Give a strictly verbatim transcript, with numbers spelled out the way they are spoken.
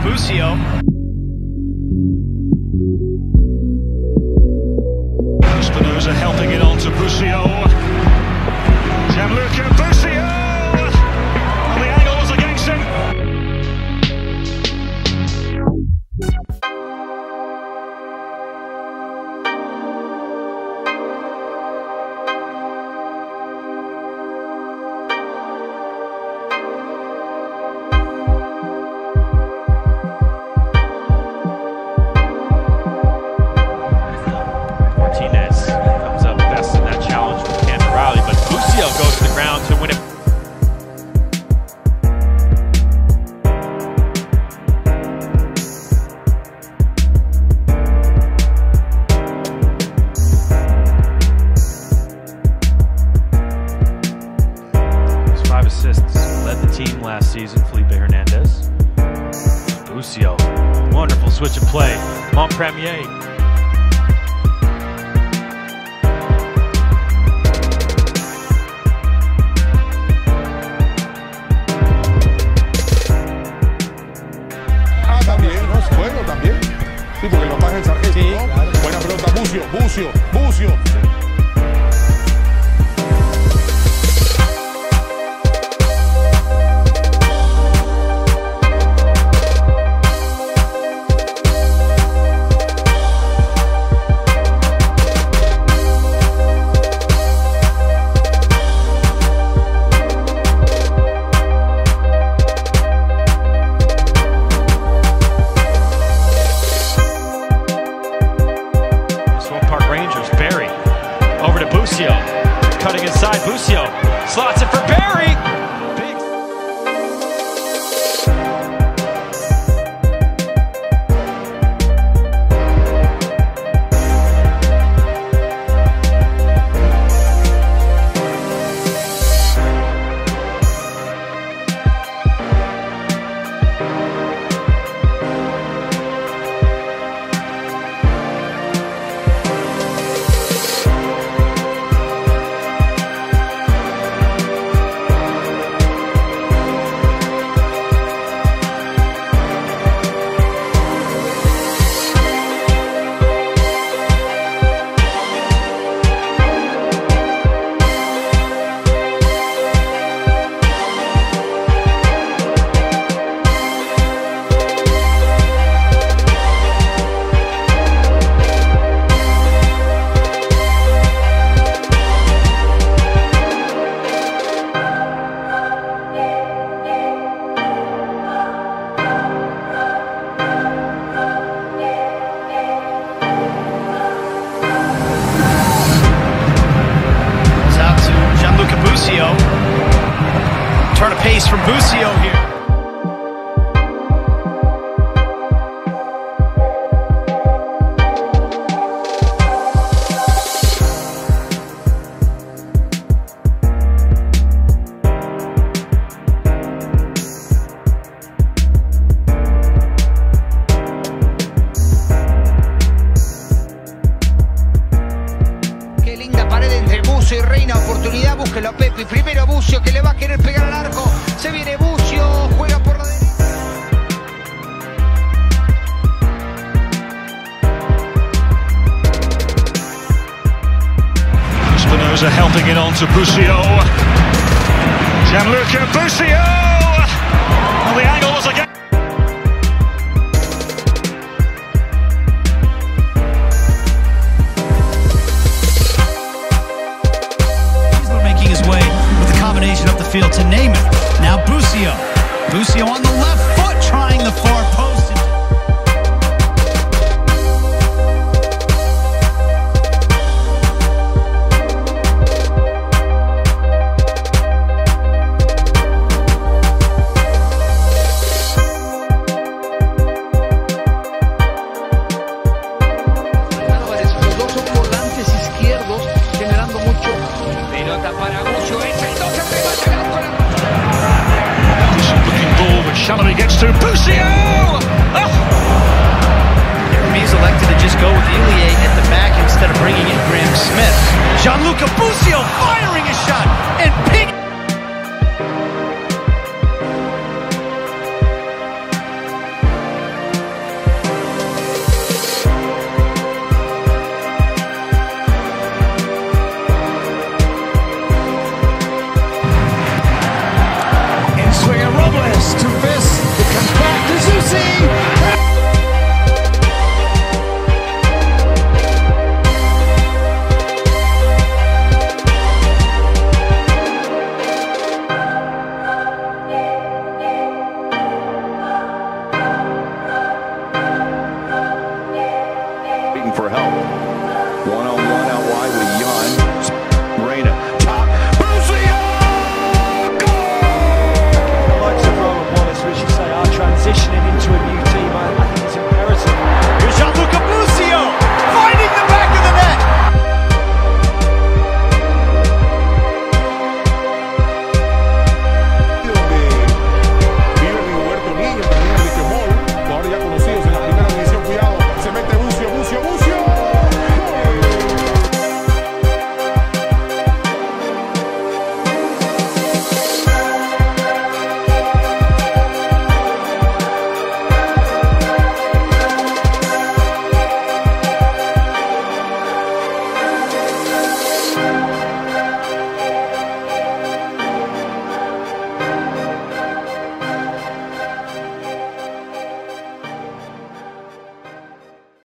Busio. Espinosa helping it on to Busio. Gianluca Busio! And the angle was against him. Martinez comes up best in that challenge with Cantarelli, but Busio goes to the ground to win it. His five assists led the team last season, Felipe Hernandez. Busio, wonderful switch of play. Montpremier. Bueno, también. Sí, porque lo pasa el sargento, Sí, ¿no? claro. Buena pelota, Busio, Busio, Busio. Busio, cutting inside, Busio slots it for Barry. Big. Busio. Turn of pace from Busio here. Qué linda pared entre Busio y Reina. Oportunidad, búsquelo a Pepe. Primero Busio, que le va a querer pegar al arco. Se viene Busio, juega por la derecha. Espinosa helping it on to Busio. Gianluca Busio! And the angle was against. Up the field to Namath. Now Busio. Busio on the left foot, trying the far post. Álvarez, los dos son volantes izquierdos, generando mucho. Pelota para Busio, es el dos arriba, llegando la... Looking ball, but Shallowy gets to Busio! Oh! Hermes elected to just go with Ilie at the back instead of bringing in Graham Smith. Gianluca Busio firing a shot and ping. transitioning into a